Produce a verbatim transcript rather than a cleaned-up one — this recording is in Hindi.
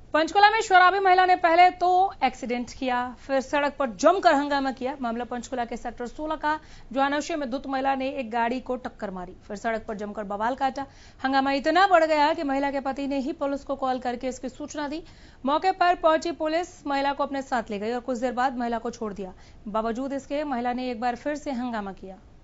पंचकुला में शराबी महिला ने पहले तो एक्सीडेंट किया, फिर सड़क पर जमकर हंगामा किया। मामला पंचकुला के सेक्टर सोलह का, जहां नशे में धुत महिला ने एक गाड़ी को टक्कर मारी, फिर सड़क पर जमकर बवाल काटा। हंगामा इतना बढ़ गया कि महिला के पति ने ही पुलिस को कॉल करके इसकी सूचना दी। मौके पर पहुंची पुलिस महिला को अपने साथ ले गई और कुछ देर बाद महिला को छोड़ दिया। बावजूद इसके महिला ने एक बार फिर से हंगामा किया।